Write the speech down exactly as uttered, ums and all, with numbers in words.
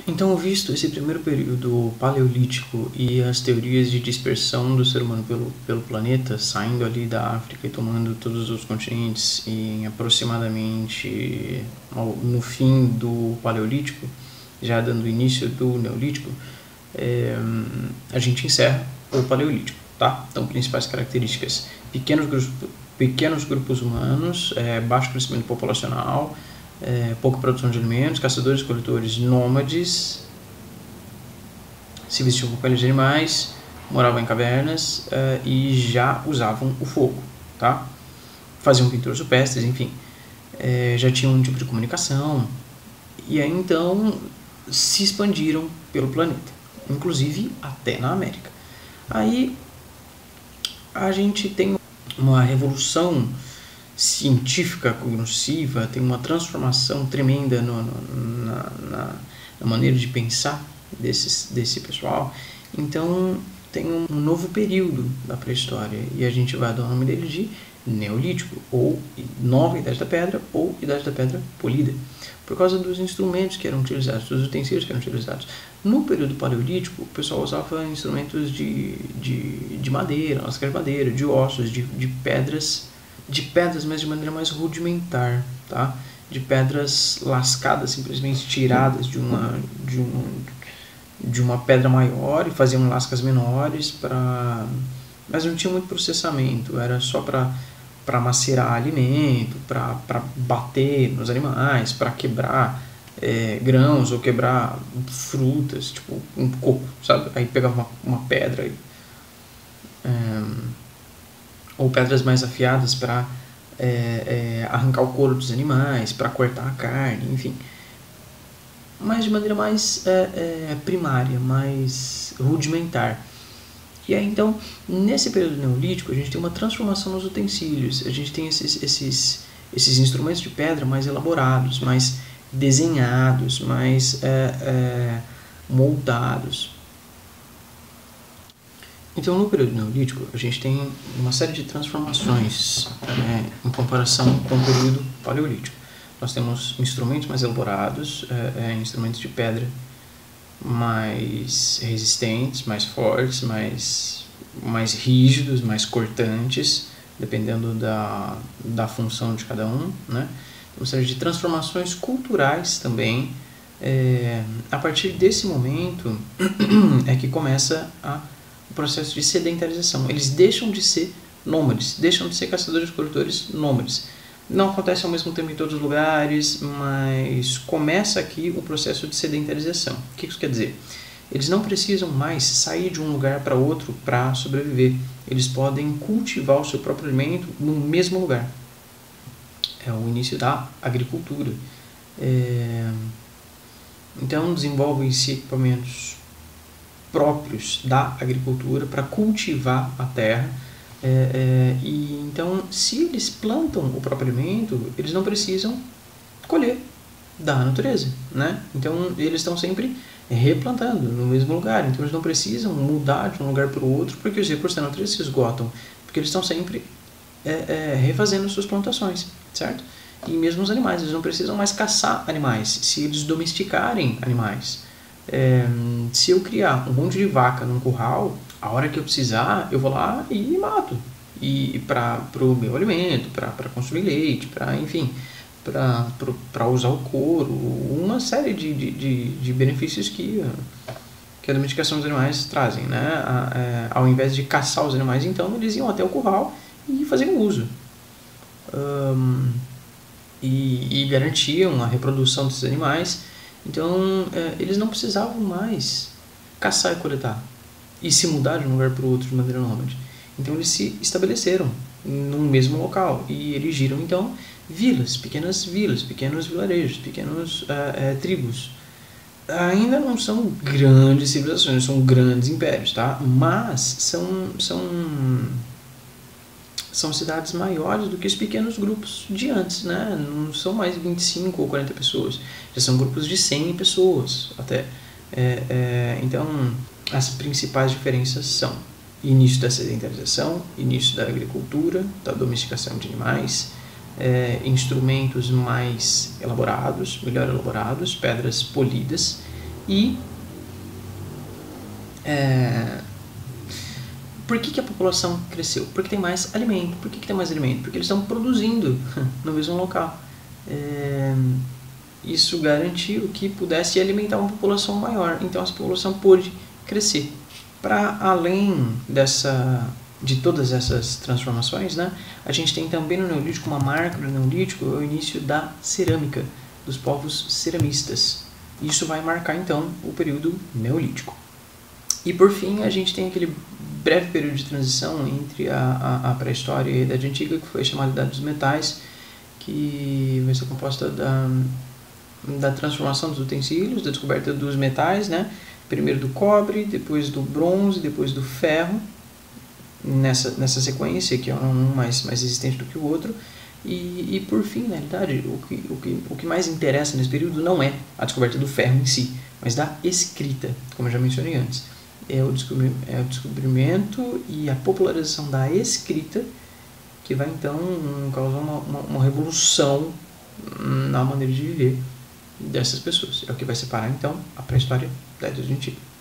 Então, visto esse primeiro período paleolítico e as teorias de dispersão do ser humano pelo, pelo planeta, saindo ali da África e tomando todos os continentes, e em aproximadamente ao, no fim do paleolítico, já dando início do neolítico, é, a gente encerra o paleolítico, tá? Então, principais características: pequenos grupos, pequenos grupos humanos, é, baixo crescimento populacional, É, pouca produção de alimentos, caçadores, coletores, nômades, se vestiam com peles de animais, moravam em cavernas uh, e já usavam o fogo, tá? Faziam pinturas rupestres, enfim, é, já tinham um tipo de comunicação, e aí então se expandiram pelo planeta, inclusive até na América. Aí a gente tem uma revolução científica cognitiva, tem uma transformação tremenda no, no, na, na, na maneira de pensar desse, desse pessoal. Então tem um novo período da pré-história e a gente vai dar o nome dele de Neolítico, ou Nova Idade da Pedra, ou Idade da Pedra Polida, por causa dos instrumentos que eram utilizados, dos utensílios que eram utilizados. No período paleolítico, o pessoal usava instrumentos de, de, de madeira, lascas de madeira, de ossos, de, de pedras, de pedras, mas de maneira mais rudimentar, tá? De pedras lascadas, simplesmente tiradas de uma, de um, de uma pedra maior e faziam lascas menores, para, mas não tinha muito processamento, era só para para macerar alimento, para bater nos animais, para quebrar é, grãos ou quebrar frutas, tipo um coco, sabe? Aí pegava uma, uma pedra e, é, ou pedras mais afiadas para é, é, arrancar o couro dos animais, para cortar a carne, enfim. Mas de maneira mais é, é, primária, mais rudimentar. E aí, então, nesse período neolítico, a gente tem uma transformação nos utensílios. A gente tem esses, esses, esses instrumentos de pedra mais elaborados, mais desenhados, mais é, é, moldados. Então, no período neolítico, a gente tem uma série de transformações é, em comparação com o período paleolítico. Nós temos instrumentos mais elaborados, é, é, instrumentos de pedra mais resistentes, mais fortes, mais, mais rígidos, mais cortantes, dependendo da, da função de cada um, né? Uma série de transformações culturais também. É, a partir desse momento é que começa a o processo de sedentarização. Eles deixam de ser nômades, deixam de ser caçadores-coletores nômades. Não acontece ao mesmo tempo em todos os lugares, mas começa aqui o processo de sedentarização. O que isso quer dizer? Eles não precisam mais sair de um lugar para outro para sobreviver. Eles podem cultivar o seu próprio alimento no mesmo lugar. É o início da agricultura. É... Então desenvolvem-se equipamentos próprios da agricultura para cultivar a terra, é, é, e então se eles plantam o próprio alimento, eles não precisam colher da natureza, né? Então eles estão sempre replantando no mesmo lugar, então eles não precisam mudar de um lugar para o outro porque os recursos da natureza se esgotam, porque eles estão sempre é, é, refazendo suas plantações, certo? E mesmo os animais, eles não precisam mais caçar animais, se eles domesticarem animais. É, se eu criar um monte de vaca num curral, a hora que eu precisar, eu vou lá e mato. E para o meu alimento, para consumir leite, para, enfim, para usar o couro, uma série de, de, de, de benefícios que, que a domesticação dos animais trazem, né? A, é, ao invés de caçar os animais, então, eles iam até o curral e faziam uso. Um, e, e garantiam a reprodução desses animais. Então, é, eles não precisavam mais caçar e coletar e se mudar de um lugar para o outro de maneira nômade. Então, eles se estabeleceram no mesmo local e erigiram, então, vilas, pequenas vilas, pequenos vilarejos, pequenos é, é, tribos. Ainda não são grandes civilizações, são grandes impérios, tá? Mas são... são são cidades maiores do que os pequenos grupos de antes, né? Não são mais vinte e cinco ou quarenta pessoas, já são grupos de cem pessoas até. É, é, então, as principais diferenças são início da sedentarização, início da agricultura, da domesticação de animais, é, instrumentos mais elaborados, melhor elaborados, pedras polidas, E é, por que, que a população cresceu? Porque tem mais alimento. Por que, que tem mais alimento? Porque eles estão produzindo no mesmo local. É, isso garantiu que pudesse alimentar uma população maior. Então essa população pôde crescer. Para além dessa, de todas essas transformações, né, a gente tem também no Neolítico uma marca do Neolítico, o início da cerâmica, dos povos ceramistas. Isso vai marcar então o período Neolítico. E por fim a gente tem aquele breve período de transição entre a, a, a pré-história e a Idade Antiga, que foi chamada Idade dos Metais, que vai ser composta da, da transformação dos utensílios, da descoberta dos metais, né? Primeiro do cobre, depois do bronze, depois do ferro, nessa, nessa sequência, que é um mais, mais resistente do que o outro. E, e por fim, na realidade, o que, o, que, o que mais interessa nesse período não é a descoberta do ferro em si, mas da escrita, como eu já mencionei antes. É o, descobri é o descobrimento e a popularização da escrita que vai então causar uma, uma, uma revolução na maneira de viver dessas pessoas. É o que vai separar então a pré-história da Idade Antiga.